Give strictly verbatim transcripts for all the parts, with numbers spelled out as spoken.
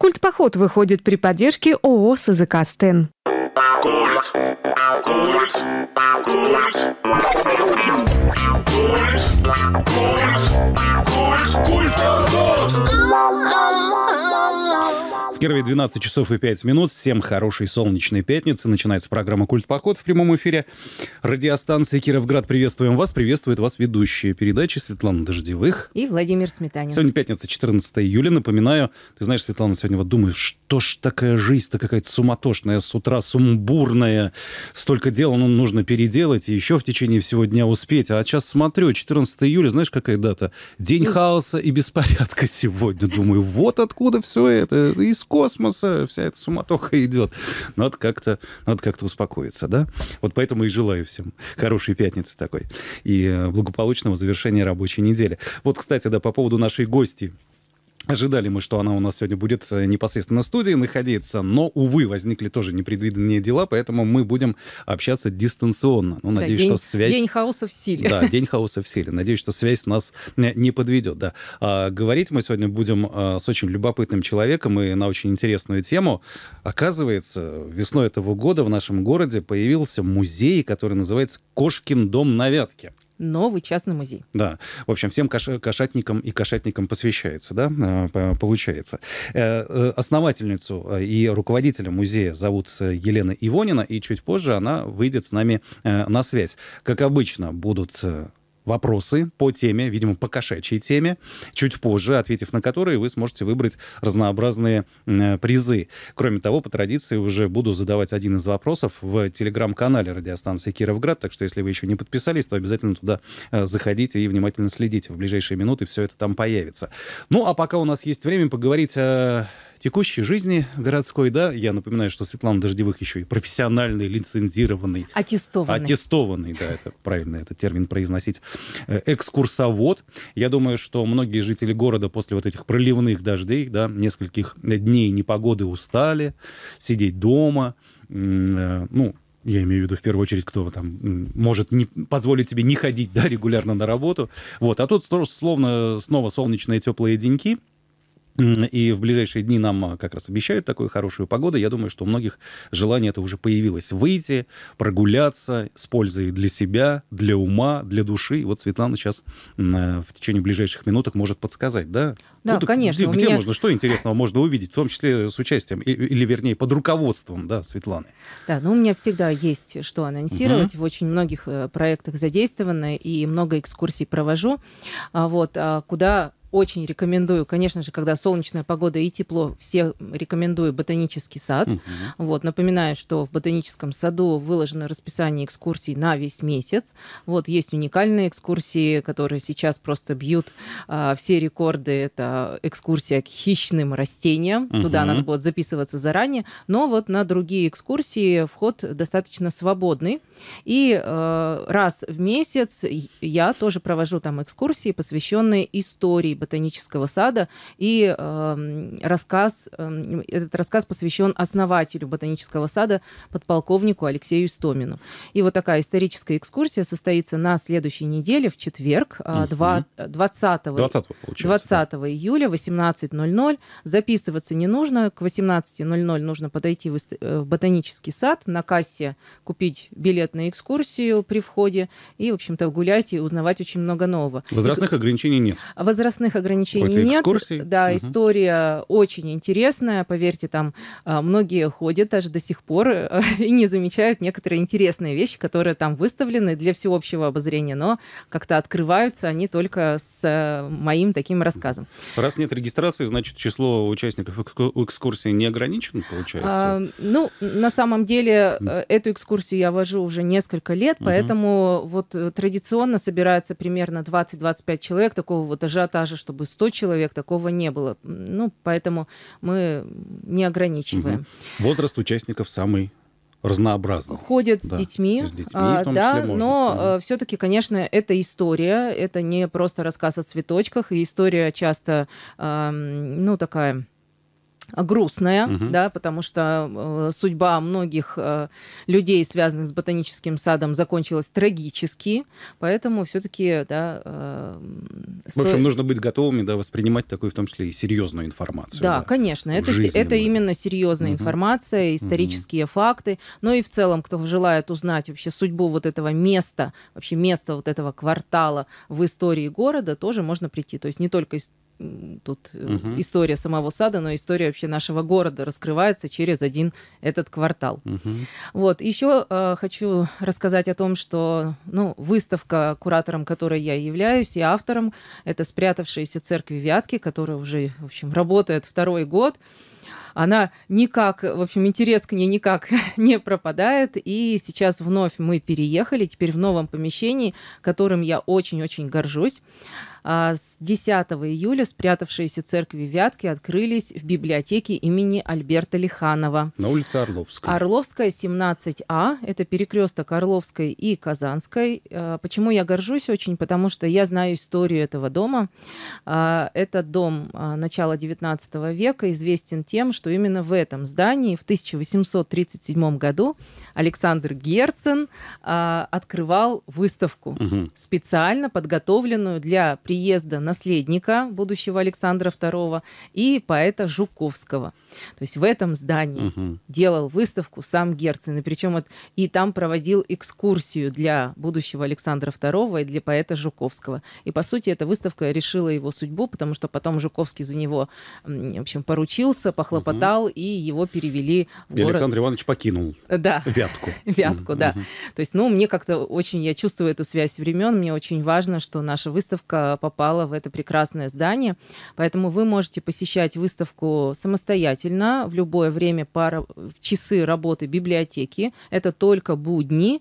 Культ-поход выходит при поддержке ООО «СЗК Стен». Культ. Культ. Культ. Культ. Культ. Культ. В Кирове двенадцать часов и пять минут. Всем хорошей солнечной пятницы. Начинается программа «Культ-поход» в прямом эфире. Радиостанции «Кировград». Приветствуем вас. Приветствует вас ведущие передачи Светлана Дождевых и Владимир Сметанин. Сегодня пятница, четырнадцатое июля. Напоминаю, ты знаешь, Светлана, сегодня вот думаю, что ж такая жизнь-то какая-то суматошная с утра, сумбурная. Столько дел ну, нужно переделать и еще в течение всего дня успеть. А сейчас смотрю, четырнадцатое июля, знаешь, какая дата? День хаоса и беспорядка сегодня. Думаю, вот откуда все это. Из космоса вся эта суматоха идет. Надо как-то, надо как-то успокоиться, да? Вот поэтому и желаю всем хорошей пятницы такой и благополучного завершения рабочей недели. Вот, кстати, да, по поводу нашей гости. Ожидали мы, что она у нас сегодня будет непосредственно в студии находиться, но, увы, возникли тоже непредвиденные дела, поэтому мы будем общаться дистанционно. Ну, надеюсь, да, день, что связь... День хаоса в силе. Да, день хаоса в силе. Надеюсь, что связь нас не подведет, да. А, говорить мы сегодня будем а, с очень любопытным человеком и на очень интересную тему. Оказывается, весной этого года в нашем городе появился музей, который называется «Кошкин дом на Вятке». Новый частный музей. Да. В общем, всем кош- кошатникам и кошатникам посвящается, да, получается. Основательницу и руководителя музея зовут Елена Ивонина, и чуть позже она выйдет с нами на связь. Как обычно, будут вопросы по теме, видимо, по кошачьей теме, чуть позже, ответив на которые, вы сможете выбрать разнообразные э, призы. Кроме того, по традиции уже буду задавать один из вопросов в телеграм-канале радиостанции «Кировград», так что если вы еще не подписались, то обязательно туда э, заходите и внимательно следите. В ближайшие минуты все это там появится. Ну, а пока у нас есть время поговорить о текущей жизни городской, да, я напоминаю, что Светлана Дождевых еще и профессиональный, лицензированный, аттестованный, аттестованный, да, это правильно этот термин произносить, экскурсовод. Я думаю, что многие жители города после вот этих проливных дождей, да, нескольких дней непогоды устали сидеть дома, ну, я имею в виду, в первую очередь, кто там может не, позволить себе не ходить, да, регулярно на работу. Вот. А тут словно снова солнечные теплые деньки. И в ближайшие дни нам как раз обещают такую хорошую погоду. Я думаю, что у многих желание это уже появилось. Выйти, прогуляться с пользой для себя, для ума, для души. И вот Светлана сейчас в течение ближайших минуток может подсказать, да? Да, Куда, конечно. Где, где меня... можно, что интересного можно увидеть, в том числе с участием, или, вернее, под руководством, да, Светланы? Да, ну у меня всегда есть что анонсировать. Uh-huh. В очень многих проектах задействовано, и много экскурсий провожу. Вот, куда... Очень рекомендую, конечно же, когда солнечная погода и тепло, все рекомендую ботанический сад. Uh-huh. Вот, напоминаю, что в ботаническом саду выложено расписание экскурсий на весь месяц. Вот, есть уникальные экскурсии, которые сейчас просто бьют а, все рекорды. Это экскурсия к хищным растениям. Uh-huh. Туда надо будет записываться заранее. Но вот на другие экскурсии вход достаточно свободный. И э, раз в месяц я тоже провожу там экскурсии, посвященные истории ботанического сада, и э, рассказ, э, этот рассказ посвящен основателю ботанического сада, подполковнику Алексею Истомину. И вот такая историческая экскурсия состоится на следующей неделе, в четверг, uh-huh. двадцатого июля, восемнадцать ноль ноль. Записываться не нужно, к восемнадцати ноль ноль нужно подойти в, в ботанический сад, на кассе купить билет на экскурсию при входе и, в общем-то, гулять и узнавать очень много нового. Возрастных и... ограничений нет? Возрастных ограничений нет. Экскурсии? Да, угу. История очень интересная. Поверьте, там многие ходят даже до сих пор и не замечают некоторые интересные вещи, которые там выставлены для всеобщего обозрения, но как-то открываются они только с моим таким рассказом. Раз нет регистрации, значит, число участников экскурсии не ограничено, получается? А, ну, на самом деле, эту экскурсию я вожу уже несколько лет, угу. Поэтому вот традиционно собирается примерно двадцать-двадцать пять человек, такого вот ажиотажа, чтобы сто человек, такого не было. Ну, поэтому мы не ограничиваем. Угу. Возраст участников самый разнообразный. Ходят да. с детьми, с детьми в том да, числе можно. но угу. все-таки, конечно, это история, это не просто рассказ о цветочках, и история часто, ну, такая... грустная, Мгм. да, потому что э, судьба многих э, людей, связанных с ботаническим садом, закончилась трагически, поэтому все-таки, да, э, В общем, сто- нужно быть готовыми, да, воспринимать такую, в том числе и серьезную информацию. Да, конечно, это, се- жизненную. это именно серьезная Мгм. информация, исторические факты. Ну и в целом, кто желает узнать вообще судьбу вот этого места, вообще места вот этого квартала в истории города, тоже можно прийти. То есть не только ис- м, тут э, Мгм. история самого сада, но история вообще нашего города раскрывается через один этот квартал. Мгм. Вот, еще э, хочу рассказать о том, что, ну, выставка, куратором которой я являюсь, и автором, это «Спрятавшиеся церкви Вятки», которая уже, в общем, работает второй год. Она никак, в общем, интерес к ней никак не пропадает. И сейчас вновь мы переехали, теперь в новом помещении, которым я очень-очень горжусь. А С десятого июля «Спрятавшиеся церкви Вятки» открылись в библиотеке имени Альберта Лиханова. На улице Орловской. Орловская, семнадцать А, это перекресток Орловской и Казанской. Э, Почему я горжусь очень? Потому что я знаю историю этого дома. А, Этот дом а, начала девятнадцатого века известен тем, что именно в этом здании в тысяча восемьсот тридцать седьмом году Александр Герцен а, открывал выставку, Мгм. специально подготовленную для приезда наследника будущего Александра второго и поэта Жуковского. То есть в этом здании Мгм. делал выставку сам Герцен, и причем это- и там проводил экскурсию для будущего Александра второго и для поэта Жуковского. И, по сути, эта выставка решила его судьбу, потому что потом Жуковский за него, м, в общем, поручился, похлопотал, и его перевели в И город. Александр Иванович покинул Да. Вятку. Вятку, Мгм. да. Мгм. То есть, ну, мне как-то очень, я чувствую эту связь времен, мне очень важно, что наша выставка попала в это прекрасное здание, поэтому вы можете посещать выставку самостоятельно в любое время, пара, в часы работы библиотеки, это только будни,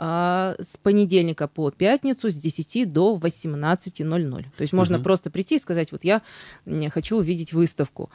а, с понедельника по пятницу с десяти до восемнадцати ноль-ноль. То есть можно Мгм. просто прийти и сказать, вот я м, хочу увидеть выставку.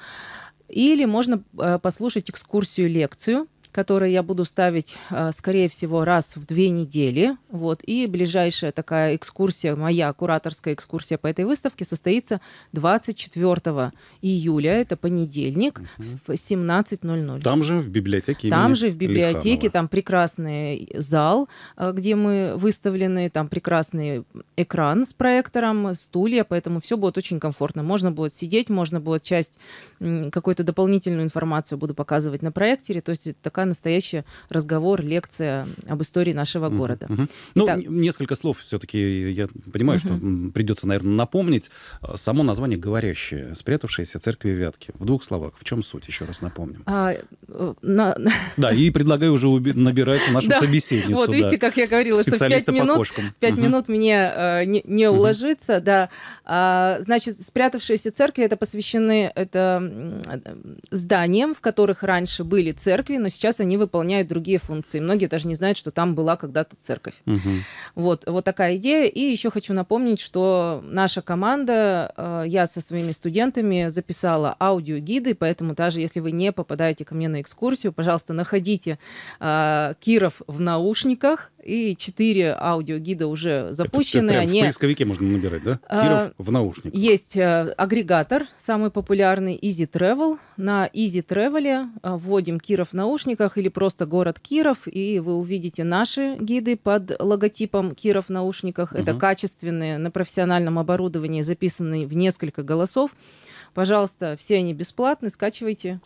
Или можно э, послушать экскурсию, лекцию, которую я буду ставить, э, скорее всего, раз в две недели. Вот. И ближайшая такая экскурсия, моя кураторская экскурсия по этой выставке состоится двадцать четвёртого июля, это понедельник, в семнадцать ноль-ноль. Там же в библиотеке Там имени же в библиотеке, Лиханова. там прекрасный зал, э, где мы выставлены, там прекрасный экран с проектором, стулья, поэтому все будет очень комфортно. Можно будет сидеть, можно будет часть, м, какую-то дополнительную информацию буду показывать на проекторе, то есть это такая настоящий разговор, лекция об истории нашего Мгм. города. Мгм. Ну, Итак- н- несколько слов все-таки, я понимаю, что м, придется, наверное, напомнить. А, Само название «Говорящее», «Спрятавшиеся церкви Вятки». В двух словах, в чем суть, еще раз напомним. А, э, на- Да, и предлагаю уже уби- набирать нашу Да. собеседницу. Вот, да. видите, как я говорила, что в пять Специалиста по минут кошкам. Пять Мгм. минут мне э, не, не Мгм. уложиться, да. А, значит, спрятавшиеся церкви это посвящены это м, э, зданиям, в которых раньше были церкви, но сейчас они выполняют другие функции. Многие даже не знают, что там была когда-то церковь. Мгм. Вот, вот такая идея. И еще хочу напомнить, что наша команда, э, я со своими студентами записала аудиогиды, поэтому даже если вы не попадаете ко мне на экскурсию, пожалуйста, находите э, Киров в наушниках, и четыре аудиогида уже Это- запущены. это прям Они... в поисковике можно набирать, да? А, Киров в наушниках. Есть э, агрегатор, самый популярный, Easy Travel. На Easy Travel э, вводим Киров в наушниках или просто город Киров, и вы увидите наши гиды под логотипом Киров в наушниках. Это Мгм. качественные, на профессиональном оборудовании, записанные в несколько голосов. Пожалуйста, все они бесплатны, скачивайте.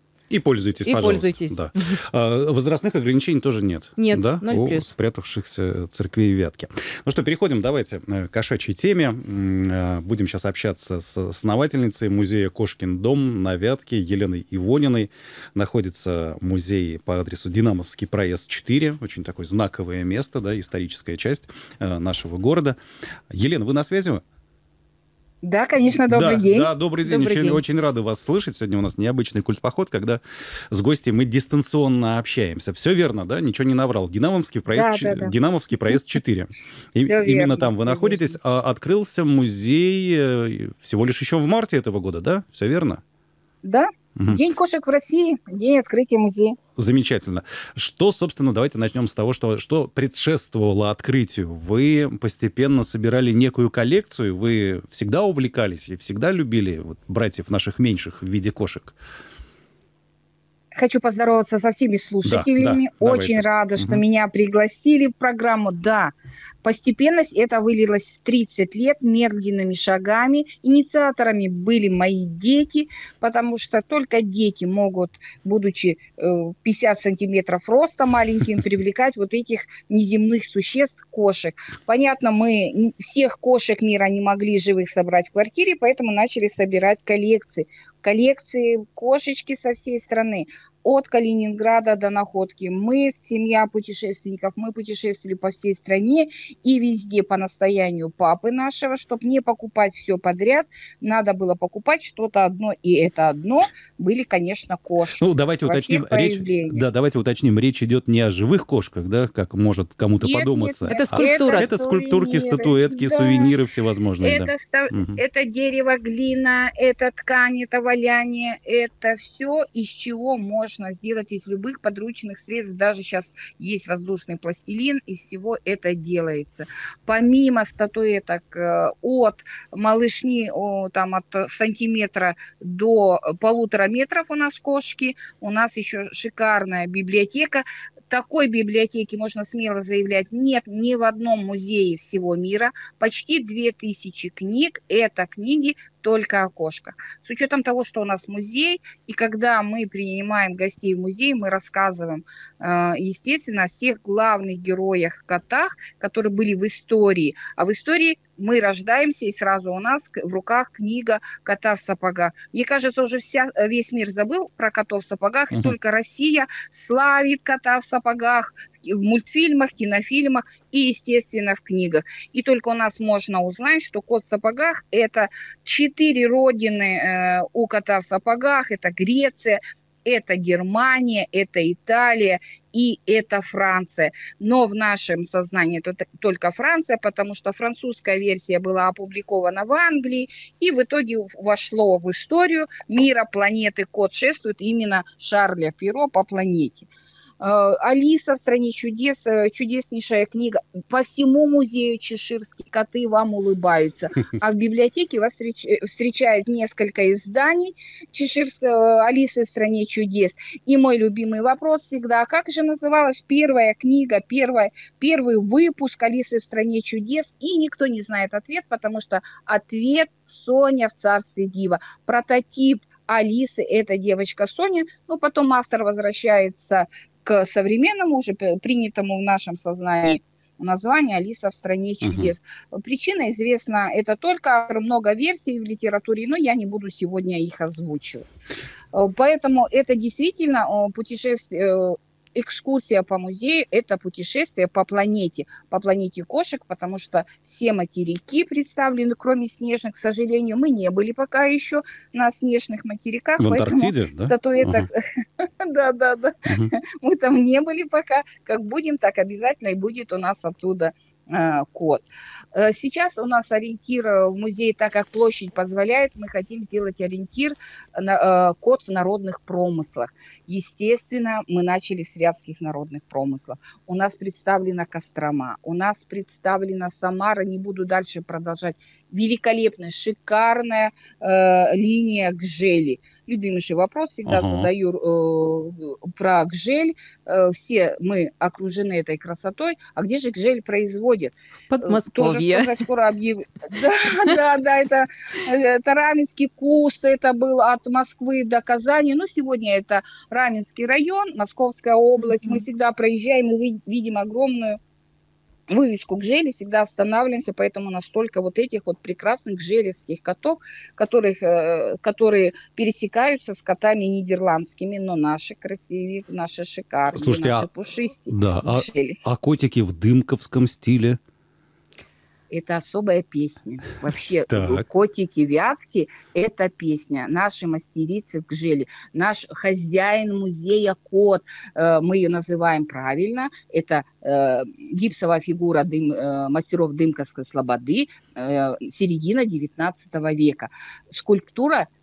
И пользуйтесь, И пожалуйста. пользуйтесь. Да. А, возрастных ограничений тоже нет. Нет, да? ноль У плюс. спрятавшихся церквей Вятки. Ну что, переходим, давайте э, к кошачьей теме. М, э, Будем сейчас общаться с основательницей музея «Кошкин дом» на Вятке Еленой Ивониной. Находится музей по адресу Динамовский проезд четыре. Очень такое знаковое место, да, историческая часть э, нашего города. Елена, вы на связи? Да, конечно, добрый да, день. Да, добрый день. Добрый очень, день. очень рады вас слышать. Сегодня у нас необычный культпоход, когда с гостем мы дистанционно общаемся. Все верно, да? Ничего не наврал. Динамовский проезд, Да, ч- да, да. Динамовский проезд четыре. И- Всё Именно верно, там вы всё находитесь. верно. А Открылся музей э, всего лишь еще в марте этого года, да? Все верно? Да, Мгм. День кошек в России, день открытия музея. Замечательно. Что, собственно, давайте начнем с того, что, что предшествовало открытию. Вы постепенно собирали некую коллекцию, вы всегда увлекались и всегда любили вот, братьев наших меньших в виде кошек? Хочу поздороваться со всеми слушателями. да, Очень давайте. рада, что Мгм. меня пригласили в программу. Да, постепенность это вылилось в тридцать лет медленными шагами. Инициаторами были мои дети, потому что только дети могут, будучи э, пятьдесят сантиметров роста маленькими, привлекать вот этих неземных существ, кошек. Понятно, мы н- всех кошек мира не могли живых собрать в квартире, поэтому начали собирать коллекции. Коллекции кошечки со всей страны. От Калининграда до Находки. Мы, семья путешественников, мы путешествовали по всей стране и везде по настоянию папы нашего, чтобы не покупать все подряд, надо было покупать что-то одно, и это одно были, конечно, кошки Ну, давайте во уточним, всех речь, проявлениях. да, давайте уточним, речь идет не о живых кошках, да, как может кому-то Нет, нет, подуматься. нет, Это а скульптура. это это скульптурки, сувениры, статуэтки, да. сувениры всевозможные, да. Это, ста- Мгм. это дерево, глина, это ткань, это валяние, это все, из чего можно сделать из любых подручных средств. Даже сейчас есть воздушный пластилин, из всего это делается. Помимо статуэток э, от малышни, о, там от э, сантиметра до полутора метров у нас кошки, у нас еще шикарная библиотека. Такой библиотеки, можно смело заявлять, нет ни в одном музее всего мира. Почти две тысячи книг – это книги только о кошках. С учетом того, что у нас музей, и когда мы принимаем гостей в музей, мы рассказываем, э, естественно, о всех главных героях котах, которые были в истории. А в истории мы рождаемся, и сразу у нас в руках книга «Кота в сапогах». Мне кажется, уже вся, весь мир забыл про котов в сапогах, Мгм. и только Россия славит кота в сапогах в мультфильмах, кинофильмах и, естественно, в книгах. И только у нас можно узнать, что кот в сапогах – это четыре родины э, у кота в сапогах. Это Греция, это Германия, это Италия и это Франция. Но в нашем сознании это только Франция, потому что французская версия была опубликована в Англии, и в итоге вошло в историю мира планеты. Кот шествует именно Шарля Перро по планете. «Алиса в стране чудес», чудеснейшая книга. По всему музею чеширские коты вам улыбаются. А в библиотеке вас встреч... встречают несколько изданий чеширской «Алисы в стране чудес». И мой любимый вопрос всегда, как же называлась первая книга, первая, первый выпуск «Алисы в стране чудес»? И никто не знает ответ, потому что ответ «Соня в царстве дива». Прототип Алисы – это девочка Соня. Но потом автор возвращается к современному, уже принятому в нашем сознании названию «Алиса в стране чудес». Uh-huh. Причина известна, это только много версий в литературе, но я не буду сегодня их озвучивать. Поэтому это действительно путешествие, экскурсия по музею – это путешествие по планете, по планете кошек, потому что все материки представлены, кроме снежных, к сожалению, мы не были пока еще на снежных материках. В Антарктиде, да? Статуэток... Да, да, да. Мы там не были пока. Как будем, так обязательно и будет у нас оттуда кот. Сейчас у нас ориентир в музее, так как площадь позволяет, мы хотим сделать ориентир на кот в народных промыслах. Естественно, мы начали с вятских народных промыслов. У нас представлена Кострома, у нас представлена Самара, не буду дальше продолжать. Великолепная, шикарная э, линия Гжели. Любимейший вопрос всегда uh-huh. задаю э, про Гжель. Э, все мы окружены этой красотой. А где же Гжель производит? Подмосковье. Тоже сказать, скоро объяв... Да, да, да, это, это Раменский куст, это был от Москвы до Казани. Но сегодня это Раменский район, Московская область. Uh-huh. Мы всегда проезжаем и видим огромную вывеску Гжели, всегда останавливаемся, поэтому настолько вот этих вот прекрасных гжелевских котов, которых, которые пересекаются с котами нидерландскими, но наши красивые, наши шикарные, Слушайте, наши а, пушистые. Да, а, а котики в дымковском стиле? Это особая песня. Вообще, так. котики-вятки – это песня. Наши мастерицы в Гжели. Наш хозяин музея кот, э, мы ее называем правильно, это э, гипсовая фигура дым, э, мастеров Дымковской слободы, э, середина девятнадцатого века. Скульптура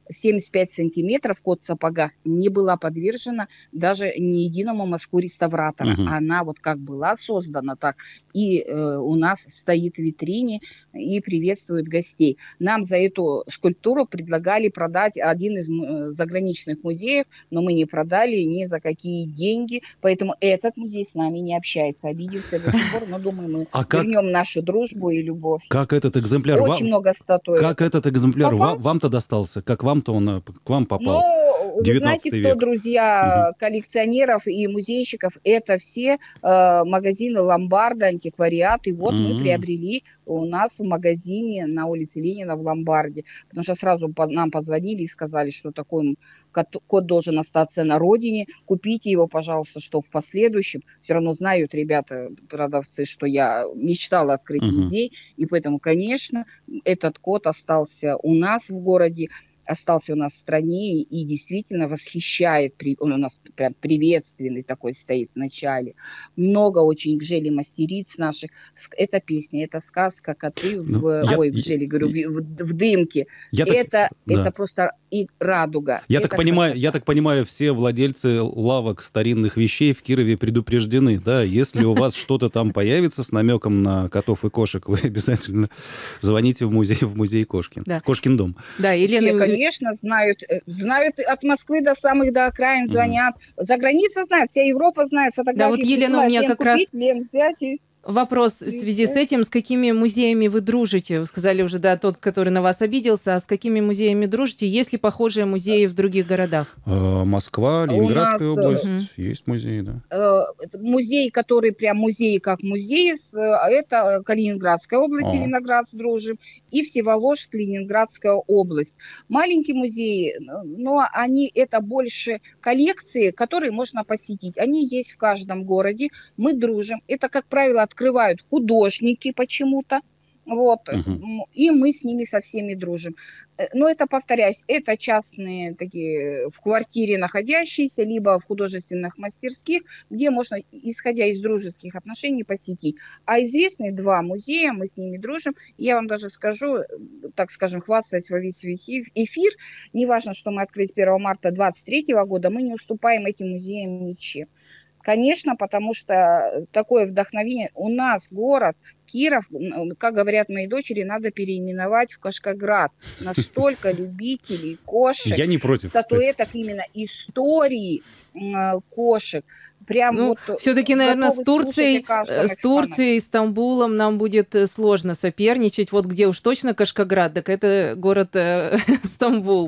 семьдесят пять сантиметров, кот в сапогах, не была подвержена даже ни единому мазку реставратора. Мгм. Она вот как была создана, так и э, у нас стоит в витрине и приветствует гостей. Нам за эту скульптуру предлагали продать один из м, заграничных музеев, но мы не продали ни за какие деньги, поэтому этот музей с нами не общается. Обиделся до сих пор, но думаю, мы А как, вернем нашу дружбу и любовь. как этот экземпляр, ва- Очень много статуэток. как этот экземпляр ва- Попал? вам-то достался? Как вам-то он э, к вам попал? Ну, вы знаете, девятнадцатый кто век. друзья коллекционеров и музейщиков? Это все э, магазины ломбарда, антиквариат. И вот мы М. приобрели у нас в магазине на улице Ленина в ломбарде. Потому что сразу по- нам позвонили и сказали, что такой м, кот, кот должен остаться на родине. Купите его, пожалуйста, что в последующем. Все равно знают ребята, продавцы, что я мечтала открыть Мгм. музей. И поэтому, конечно, этот кот остался у нас в городе, остался у нас в стране и действительно восхищает. при- Он у нас прям приветственный такой стоит в начале. Много очень Гжели мастериц наших. Ск- Это песня, это сказка «Коты в...» Ну, я, Ой, я, Гжели, говорю, в, в- в дымке. я так, Это, да. это просто и радуга. Я так Это понимаю, я красота. так понимаю, все владельцы лавок старинных вещей в Кирове предупреждены, да? Если у вас что-то там появится с намеком на котов и кошек, вы обязательно звоните в музей, в музей Кошкин. Да. Кошкин дом. Да, Все, Елена, конечно, знают, э, знают от Москвы до самых до окраин, Мгм. звонят. За границей знают, вся Европа знает, да, фотографии вот, Елена, у присылают, меня лем как раз купить, лем взять и, вопрос в и связи с все. этим. С какими музеями вы дружите? Вы сказали уже, да, тот, который на вас обиделся. А с какими музеями дружите? Есть ли похожие музеи в других городах? Э, Москва, У Ленинградская нас э, область, Мгм. есть музеи, да. э, это музей, который прям музей как музей, с, э, это Калининградская область, О. Зеленоград дружим, и Всеволожск, Ленинградская область. Маленькие музеи, э, но они это больше коллекции, которые можно посетить. Они есть в каждом городе, мы дружим. Это, как правило, открывают художники почему-то. Вот, Мгм. м, и мы с ними со всеми дружим. Э, Но это, повторяюсь, это частные такие в квартире находящиеся, либо в художественных мастерских, где можно, исходя из дружеских отношений, посетить. А известные два музея, мы с ними дружим. Я вам даже скажу, э, так скажем, хвастаясь во весь эфир, эфир, неважно, что мы открыли с первого марта двадцать третьего года, мы не уступаем этим музеям ничем. Конечно, потому что такое вдохновение. У нас город Киров, м, как говорят мои дочери, надо переименовать в Кашкаград. Настолько любителей кошек, Я не против, кстати. статуэток именно истории м, кошек. Прям Ну, вот все-таки, наверное, с готовы слушать о Турцией, каждом э, с экспонате. Турцией, Стамбулом нам будет э, сложно соперничать. Вот где уж точно Кашкаград, так это город э, Стамбул.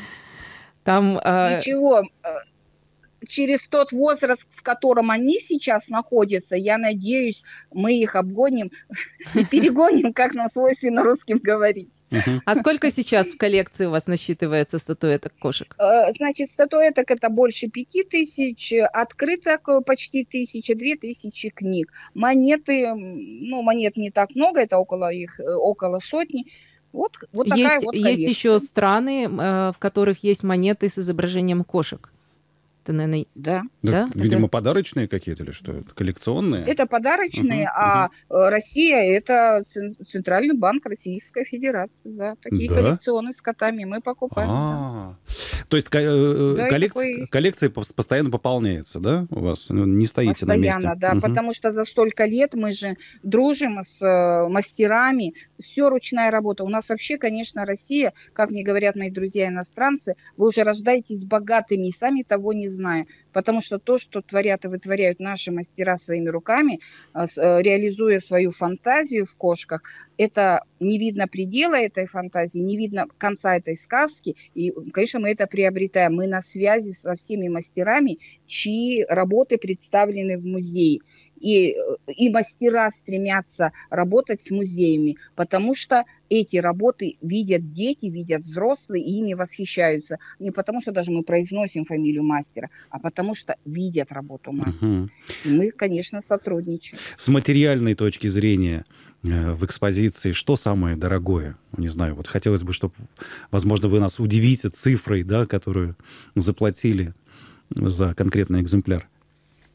Там э, Ничего, э, через тот возраст, в котором они сейчас находятся, я надеюсь, мы их обгоним и перегоним, как нам свойственно русским говорить. Мгм. А сколько сейчас в коллекции у вас насчитывается статуэток кошек? Э, Значит, статуэток это больше пяти тысяч, открыток э, почти тысяча, две тысячи книг. Монеты, м, ну, монет не так много, это около их, э, около сотни. Вот, вот такая Есть, вот есть еще коллекция. страны, э, в которых есть монеты с изображением кошек. Это, наверное, Да. Да, да? видимо, Это- подарочные какие-то или что? Это коллекционные? Это подарочные, Мгм, а э, Россия это цен- Центральный банк Российской Федерации. Да, такие Да? коллекционы с котами мы покупаем. Да. А, то есть ко- э, Да, и коллекция, такое есть. коллекция пос- постоянно пополняется, да, у вас? Ну, не стоите на месте? Постоянно, да, Мгм. потому что за столько лет мы же дружим с э, мастерами, все ручная работа. У нас вообще, конечно, Россия, как мне говорят мои друзья-иностранцы, вы уже рождаетесь богатыми, и сами того не зная, потому что то, что творят и вытворяют наши мастера своими руками, э, с- э, реализуя свою фантазию в кошках, это не видно предела этой фантазии, не видно конца этой сказки, и, конечно, мы это приобретаем. Мы на связи со всеми мастерами, чьи работы представлены в музее. И, э, и мастера стремятся работать с музеями, потому что эти работы видят дети, видят взрослые, и ими восхищаются. Не потому что даже мы произносим фамилию мастера, а потому что видят работу мастера. Мгм. И мы, конечно, сотрудничаем. С материальной точки зрения э, в экспозиции что самое дорогое? Не знаю, вот хотелось бы, чтобы, возможно, вы нас удивите цифрой, да, которую заплатили за конкретный экземпляр.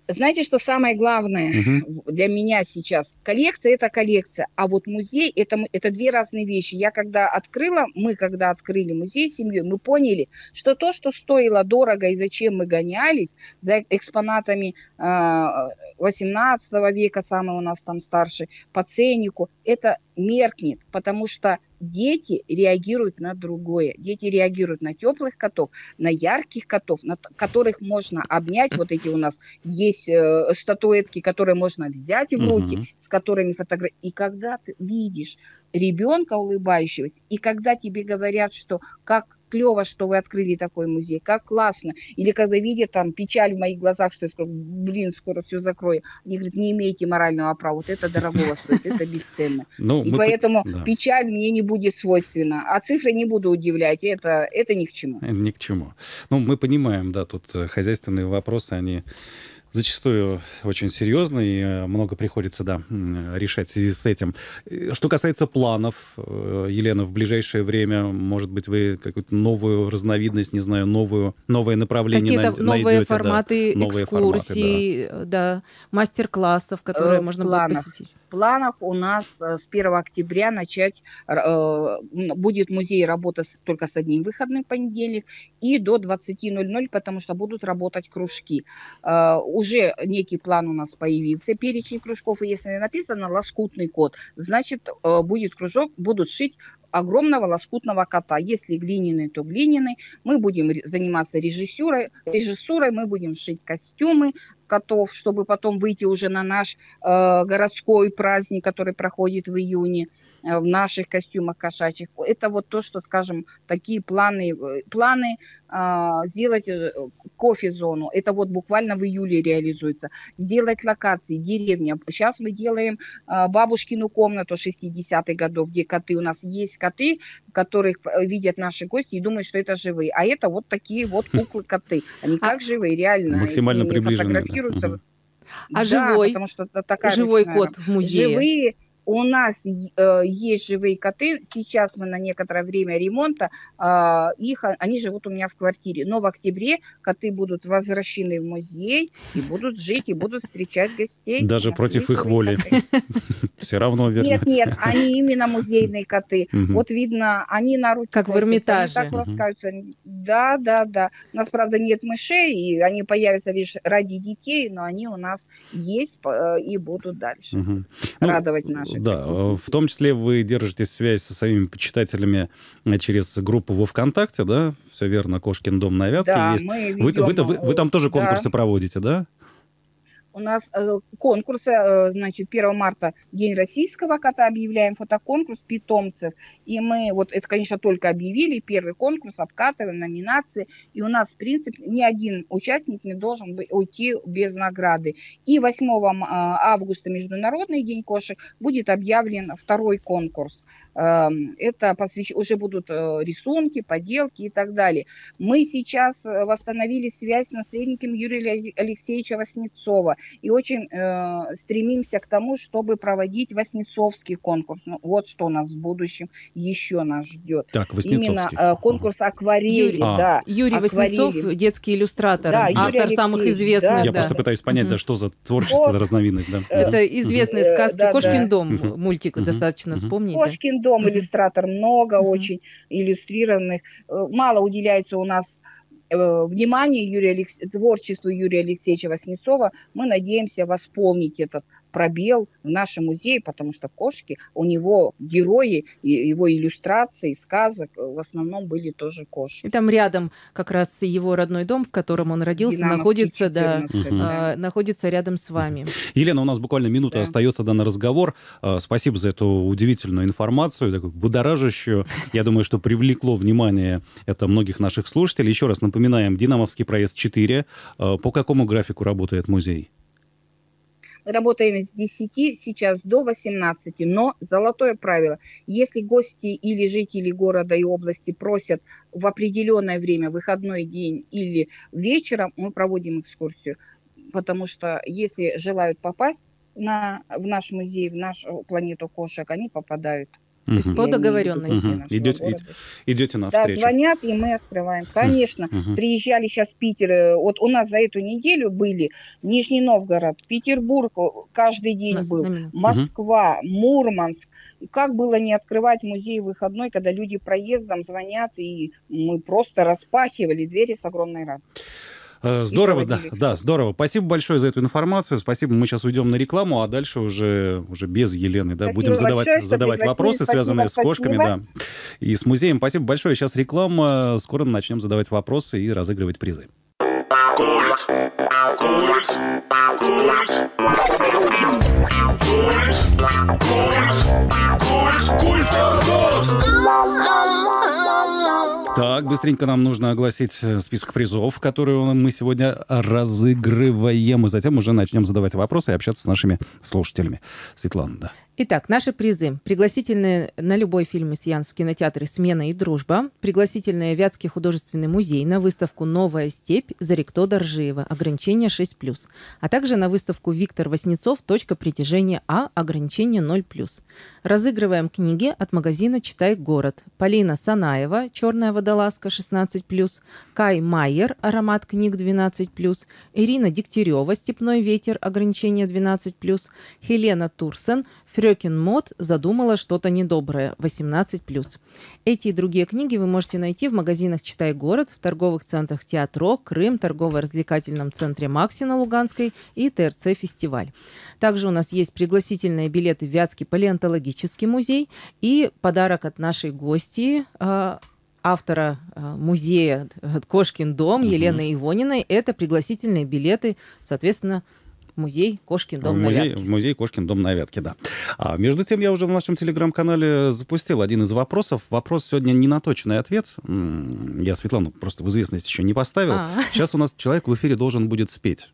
Знаете, что самое главное Мгм. для меня сейчас? Коллекция– это коллекция, а вот музей– это, м- это две разные вещи. Я когда открыла, мы когда открыли музей с семьей, мы поняли, что то, что стоило дорого и зачем мы гонялись за экспонатами а, восемнадцатого века, самый у нас там старший, по ценнику, это меркнет, потому что дети реагируют на другое. Дети реагируют на теплых котов, на ярких котов, на т- которых можно обнять. Вот эти у нас есть э, статуэтки, которые можно взять в руки, Мгм. с которыми фотографировать. И когда ты видишь ребенка улыбающегося, и когда тебе говорят, что как клево, что вы открыли такой музей, как классно, или когда видят там печаль в моих глазах, что я скажу, блин, скоро все закрою, они говорят, не имеете морального права, вот это дорогого стоит, это бесценно. Ну, И мы... по- поэтому Да. печаль мне не будет свойственна, а цифры не буду удивлять, это, это ни к чему. Э, Ни к чему. Ну, мы понимаем, да, тут э, хозяйственные вопросы, они зачастую очень серьезные, и э, много приходится, да, м, решать в связи с этим. Э, Что касается планов, э, Елена, в ближайшее время, может быть, вы какую-то новую разновидность, не знаю, новую, новое направление Какие-то найд- новые найдете, да, форматы новые форматы, да. экскурсий, э, да, мастер-классов, Э, которые В можно будет планах. посетить. В планах у нас э, с первого октября начать, р- э, м, будет музей работать с- только с одним выходным в понедельник и до двадцати ноль-ноль, потому что будут работать кружки. Э, Уже некий план у нас появился, перечень кружков, и если написано «лоскутный кот», значит, э, будет кружок, будут шить огромного лоскутного кота. Если глиняный, то глиняный. Мы будем ре- заниматься режиссурой, режиссурой, мы будем шить костюмы котов, чтобы потом выйти уже на наш э, городской праздник, который проходит в июне, э, в наших костюмах кошачьих. Это вот то, что, скажем, такие планы, э, планы а, сделать э, кофе-зону. Это вот буквально в июле реализуется. Сделать локации, деревня. Сейчас мы делаем а, бабушкину комнату шестидесятых годов, где коты. У нас есть коты, которых э, видят наши гости и думают, что это живые. А это вот такие вот куклы-коты. Они А, как живые, реально. С Максимально ними приближенные, да. фотографируются. Мгм. а Да, живой, потому что это такая живой ручная кот работа. в музее? Живые, у нас е- э, есть живые коты. Сейчас мы на некоторое время ремонта, а, их, а, они живут у меня в квартире. Но в октябре коты будут возвращены в музей и будут жить, и будут встречать гостей. У Даже нас против есть их живые воли. коты. Все равно Нет, вернуть. нет, они именно музейные коты. Мгм. Вот видно, они на руки Как в просятся, они так Эрмитаже. Мгм. ласкаются. Да, да, да. У нас, правда, нет мышей, и они появятся лишь ради детей, но они у нас есть э, и будут дальше Мгм. Ну, радовать наших да, э, в посетителей. том числе вы держите связь со своими почитателями э, через группу во ВКонтакте, да? Все верно, Кошкин дом на Вятке Да, есть. мы Вы, вы, ведем, вы, вы э, там тоже да, конкурсы проводите, да? у нас э, конкурсы, э, значит, первого марта День российского кота, объявляем фотоконкурс питомцев. И мы, вот это, конечно, только объявили, первый конкурс, обкатываем номинации. И у нас, в принципе, ни один участник не должен быть, уйти без награды. И восьмого м- а, августа, Международный день кошек, будет объявлен второй конкурс. Эм, Это посвящ... уже будут э, рисунки, поделки и так далее. Мы сейчас э, восстановили связь с наследником Юрия Ле- Алексеевича Васнецова. И очень э, стремимся к тому, чтобы проводить Васнецовский конкурс. Ну, вот что нас в будущем еще нас ждет. Так, Именно Васнецовский. э, Ага. конкурс акварели, Юрий, А, да, Юрий Васнецов, акварели. детский иллюстратор, Да, Юрий автор самых Алексеевич, известных, да, я да. просто да. пытаюсь понять, да, Мгм. что за творчество, Вот, разновидность, да. э, Мгм. Это Мгм. известные э, сказки. да, да. Кошкин дом, Мгм. мультик Мгм. достаточно Мгм. вспомнить, да. Кошкин дом, Мгм. иллюстратор, много Мгм. очень иллюстрированных. Э, Мало уделяется у нас э, внимания Юрию Алекс... творчеству Юрия Алексеевича Васнецова. Мы надеемся восполнить этот пробел в нашем музее, потому что кошки, у него герои, и его иллюстрации, сказок э, в основном были тоже И кошки. там рядом как раз его родной дом, в котором он родился, Динамовский находится, да, четырнадцать, Мгм. да. а, находится рядом с вами. Елена, у нас буквально минута Да. остается да, на разговор. А, Спасибо за эту удивительную информацию, такую будоражащую. Я думаю, что привлекло внимание это многих наших слушателей. Еще раз напоминаем, Динамовский проезд четыре. А, По какому графику работает музей? Работаем с десяти сейчас до восемнадцати, но золотое правило, если гости или жители города и области просят в определенное время, выходной день или вечером, мы проводим экскурсию, потому что если желают попасть на, в наш музей, в нашу планету кошек, они попадают. То есть Мгм. по Я не договоренности. видела Мгм. нашего Идете, города. идете Да, навстречу. звонят, и мы открываем. Конечно, Мгм. приезжали сейчас в Питер. э, Вот у нас за эту неделю были Нижний Новгород, Петербург э, каждый У день нас был, на минуту. Мгм. Москва, Мурманск. И как было не открывать музей выходной, когда люди проездом звонят, и мы просто распахивали двери с огромной радостью. Э, И Здорово, да, проводили да, экскурсии. здорово. Спасибо большое за эту информацию. Спасибо. Мы сейчас уйдем на рекламу, а дальше уже, уже без Елены, да, будем Спасибо задавать, большое, что задавать пригласили. вопросы, связанные с Спасибо, кошками, спасибо. да, и с музеем. Спасибо большое. Сейчас реклама. Скоро начнем задавать вопросы и разыгрывать призы. Культ. Культ. Культ. Культ. Культ. Культ. Так, быстренько нам нужно огласить э, список призов, которые мы сегодня разыгрываем, и затем уже начнем задавать вопросы и общаться с нашими слушателями. Светлана, да. Итак, наши призы. Пригласительные на любой фильм из Янс в кинотеатры «Смена и дружба». Пригласительные Вятский художественный музей на выставку «Новая степь» Зарикто Доржиева. Ограничение шесть плюс. А также на выставку «Виктор Васнецов. Точка притяжения А». Ограничение ноль плюс. Разыгрываем книги от магазина «Читай город». Полина Санаева «Черная водолазка» шестнадцать плюс. Кай Майер «Аромат книг» двенадцать плюс. Ирина Дегтярева «Степной ветер». Ограничение двенадцать плюс. Хелена Турсен Фрёкин Мод задумала что-то недоброе, восемнадцать плюс. Эти и другие книги вы можете найти в магазинах «Читай город», в торговых центрах «Театро», «Крым», торгово-развлекательном центре «Макси» на Луганской и ТРЦ «Фестиваль». Также у нас есть пригласительные билеты в Вятский палеонтологический музей и подарок от нашей гости, э, автора э, музея «Кошкин дом» Мгм. Елены Ивониной. Это пригласительные билеты, соответственно, музей «Кошкин дом» В на музей, Вятке. в музей «Кошкин дом» на Вятке, да. А между тем, я уже в нашем телеграм-канале запустил один из вопросов. Вопрос сегодня не на точный ответ. М, Я Светлану просто в известность еще не поставил. А. Сейчас у нас человек в эфире должен будет спеть.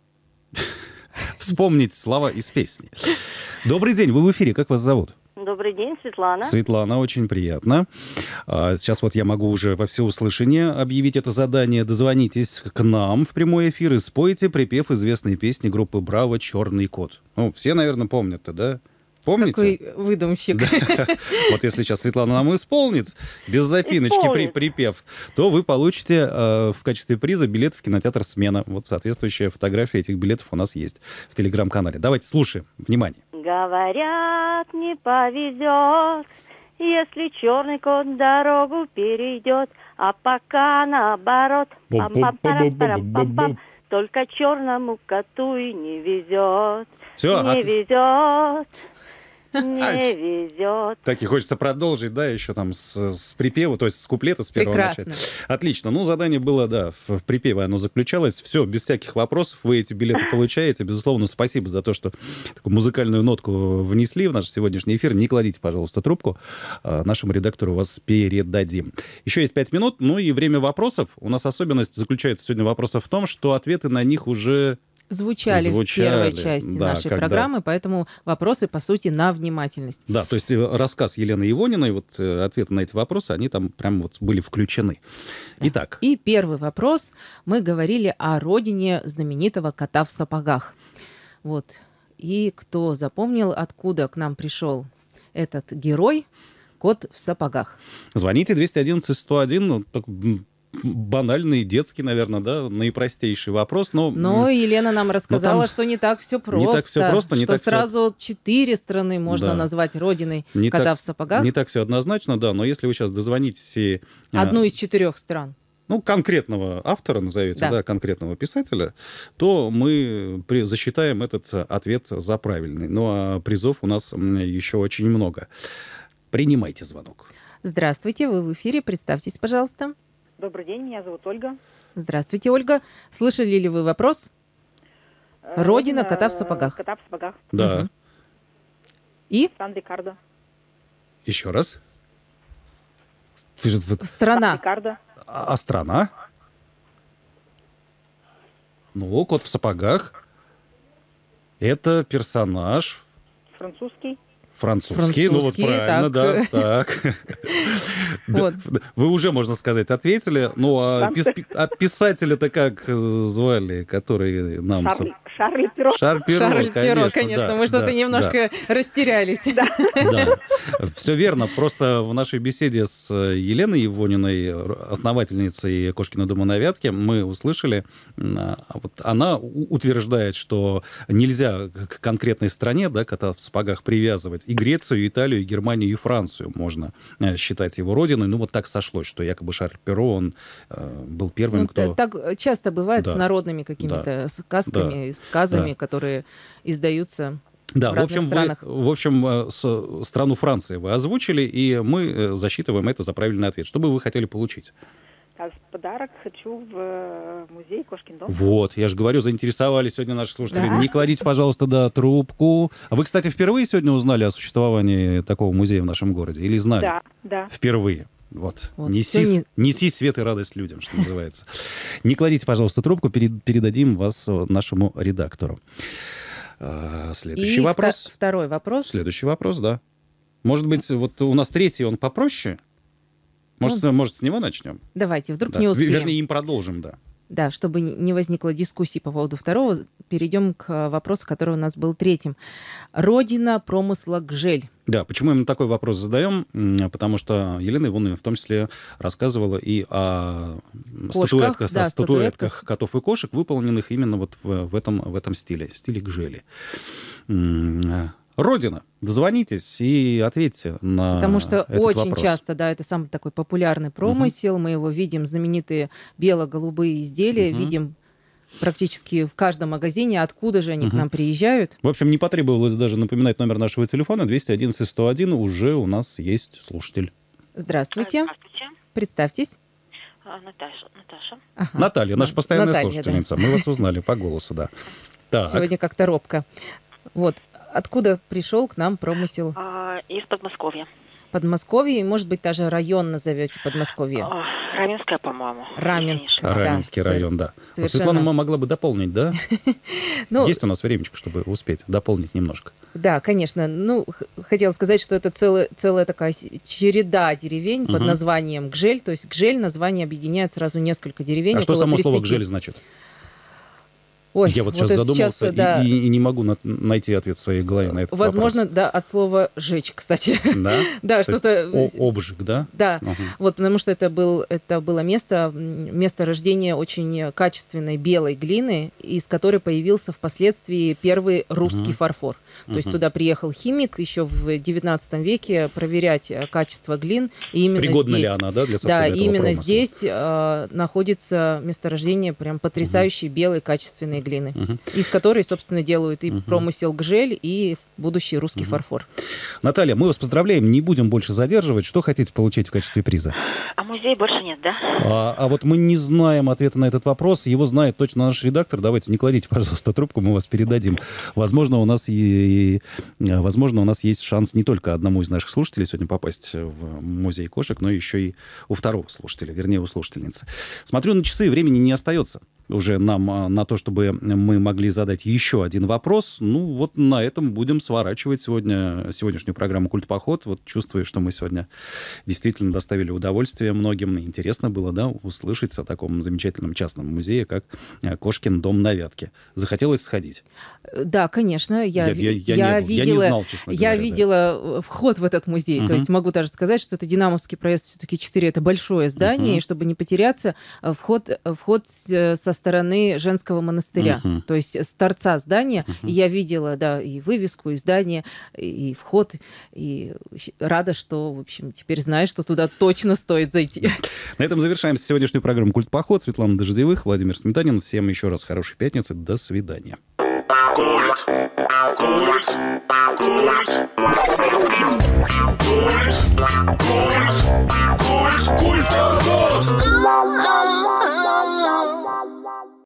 Вспомнить слова из песни. Добрый день, вы в эфире, как вас зовут? Добрый день, Светлана. Светлана, очень приятно. А, Сейчас вот я могу уже во всеуслышание объявить это задание. Дозвонитесь к нам в прямой эфир и спойте припев известной песни группы «Браво» «Черный кот». Ну, все, наверное, помнят-то, да? Помните? Какой выдумщик. Да. Вот если сейчас Светлана нам исполнит без запиночки при, Исполнит. припев, то вы получите э, в качестве приза билет в кинотеатр «Смена». Вот соответствующая фотография этих билетов у нас есть в телеграм-канале. Давайте слушаем. Внимание. Говорят, не повезет, если черный кот дорогу перейдет, а пока наоборот. Пам-пам-парам-парам-пам-пам. Только черному коту и не везет. Все, Не от- везет. Не везет. Так и хочется продолжить, да, еще там с, с припева, то есть с куплета с первого Прекрасно. начала. Отлично. Ну, задание было, да, в, в припеве оно заключалось. Все, без всяких вопросов вы эти билеты получаете. Безусловно, спасибо за то, что такую музыкальную нотку внесли в наш сегодняшний эфир. Не кладите, пожалуйста, трубку. А, Нашему редактору вас передадим. Еще есть пять минут, ну и время вопросов. У нас особенность заключается сегодня вопросов в том, что ответы на них уже... Звучали, Звучали, в первой части да, нашей когда- программы, поэтому вопросы, по сути, на внимательность. Да, то есть э, рассказ Елены Ивониной, вот э, ответы на эти вопросы, они там прям вот были включены. Итак, И первый вопрос. Мы говорили о родине знаменитого кота в сапогах. Вот. И кто запомнил, откуда к нам пришел этот герой, кот в сапогах? звоните двести одиннадцать сто один, ну, так, м, банальный, детский, наверное, да, наипростейший вопрос, но... Но м, Елена нам рассказала, там что не так все просто. так всё просто, не что так всё- сразу четыре страны можно Да. назвать родиной не кота так, в сапогах. не так все однозначно, да, но если вы сейчас дозвонитесь и, а, Одну из четырех стран. ну, конкретного автора назовете, Да. да. конкретного писателя, то мы при- засчитаем этот а, ответ за правильный. Ну, а призов у нас м, еще очень много. Принимайте звонок. Здравствуйте, вы в эфире. Представьтесь, пожалуйста. Добрый день, меня зовут Ольга. Здравствуйте, Ольга. Слышали ли вы вопрос? Э, Родина кота в сапогах. Кота в сапогах. Да. Мгм. И Сан-Рикардо. Еще раз. Вы же- вот- страна. Сан-Рикардо. А а страна? Ну, кот в сапогах. Это персонаж Французский. французский. Ну, вот Французский, правильно, да, так. так. Да, Вот. Вы уже, можно сказать, ответили. Ну, а Франция. пис- а писателя-то как э, звали, который нам... Шарль, Шарль Перро. Шарль Перро, Шарль конечно. Перро, конечно. да, Мы что-то да, немножко растерялись. Да, все верно. Просто в нашей беседе с Еленой Ивониной, основательницей Кошкина дома на Вятке, мы услышали, вот она утверждает, что нельзя к конкретной стране, да, кота в сапогах привязывать. И Грецию, и Италию, и Германию, и Францию можно считать его родиной. Ну, вот так сошлось, что якобы Шарль Перро, он был первым, Ну, кто... Так часто бывает Да. с народными какими-то Да. сказками, Да. сказами, Да. которые издаются Да, в в разных общем, странах. вы, в общем, э, с, страну Франции вы озвучили, и мы э, засчитываем это за правильный ответ. Что бы вы хотели получить? А в подарок хочу в э, музей Кошкин дом. Вот, я же говорю, заинтересовались сегодня наши слушатели. Да. Не кладите, пожалуйста, да, трубку. А вы, кстати, впервые сегодня узнали о существовании такого музея в нашем городе? Или знали? Да, да. Впервые. Вот. Вот, неси, всё не- неси свет и радость людям, что называется. Не кладите, пожалуйста, трубку, перед- передадим вас э, нашему редактору. А, Следующий И вопрос. вто- второй вопрос. Следующий вопрос, да. Может быть, вот у нас третий, он попроще? Может, с- может с него начнем? Давайте, вдруг Да. не Ве- успеем. Вернее, им продолжим, да. Да, чтобы не возникло дискуссий по поводу второго, перейдем к вопросу, который у нас был третьим. Родина промысла Гжель. Да, почему именно такой вопрос задаем? М, Потому что Елена Ивановна в том числе рассказывала и о статуэтках, да, о статуэтках котов и кошек, выполненных именно вот в, в этом, в этом стиле, стиле Гжели. М, Родина. Дозвонитесь и ответьте на Потому что этот очень вопрос. часто, да, это самый такой популярный промысел. Мы его видим, знаменитые бело-голубые изделия, Мгм. видим практически в каждом магазине, откуда же они к Мгм. нам приезжают. В общем, не потребовалось даже напоминать номер нашего телефона. двести одиннадцать сто один уже у нас есть слушатель. Здравствуйте. Здравствуйте. Представьтесь. А, Наташа. Наташа. Ага. Наталья, наша На- постоянная Наталья, да. слушательница. Мы вас узнали по голосу, да. Так. Сегодня как-то робко. Вот. Откуда пришел к нам промысел А, из Подмосковья. Подмосковья? И, может быть, даже район назовете Подмосковье. А, Раменская, по-моему. Раменская. Да, Раменский сов- район, да. Вот совершенно. Светлана м- могла бы дополнить, да? Ну, Есть у нас времечко, чтобы успеть дополнить немножко. да, конечно. Ну, х- хотела сказать, что это целая, целая такая с- череда деревень под Мгм. названием Гжель. То есть Гжель название объединяет сразу несколько деревень. А что около само слово тридцати. «гжель» значит? Ой, Я вот сейчас это задумался сейчас, да, и, и- и не могу на- найти ответ в своей голове на этот возможно, вопрос. да, от слова «жечь», кстати. Да? Да, То есть что-то... о- обжиг, да? Да, Ага. вот, потому что это, был, это было место, м, место рождения очень качественной белой глины, из которой появился впоследствии первый русский Мгм. фарфор. То есть Мгм. туда приехал химик еще в девятнадцатом веке проверять э, качество глин. И именно Пригодна здесь, ли она, да, для, собственно, да, этого именно промысла? здесь э, находится месторождение прям потрясающей белой качественной глины, Мгм. из которой, собственно, делают и Мгм. промысел Гжель, и будущий русский Мгм. фарфор. Наталья, мы вас поздравляем, не будем больше задерживать. Что хотите получить в качестве приза? А музей больше нет, да? А, а вот мы не знаем ответа на этот вопрос. Его знает точно наш редактор. Давайте, не кладите, пожалуйста, трубку, мы вас передадим. Возможно, у нас и, и- возможно, у нас есть шанс не только одному из наших слушателей сегодня попасть в музей кошек, но еще и у второго слушателя, вернее, у слушательницы. Смотрю на часы, времени не остается уже нам а, на то, чтобы мы могли задать еще один вопрос. Ну, вот на этом будем сворачивать сегодня, сегодняшнюю программу «Культ-поход». Вот чувствую, что мы сегодня действительно доставили удовольствие многим. Интересно было, да, услышать о таком замечательном частном музее, как а, Кошкин дом на Вятке. Захотелось сходить. Э, Да, конечно, я, Я- ви- я- я не был, я не видела, знал, честно я говоря, да. видела э, вход в этот музей. Мгм. То есть могу даже сказать, что это Динамовский проезд все-таки четыре, это большое здание, Мгм. и чтобы не потеряться, э, вход, э, вход с- э, со стороны женского монастыря, Мгм. то есть с торца здания. Мгм. И я видела, да, и вывеску, и здание, и вход, и щ- рада, что, в общем, теперь знаю, что туда точно стоит зайти. На этом завершаем сегодняшнюю программу «Культ-поход». Светлана Дождевых, Владимир Сметанин. Всем еще раз хорошей пятницы. До свидания. Культ. Культ. Культ. Культ. Культ.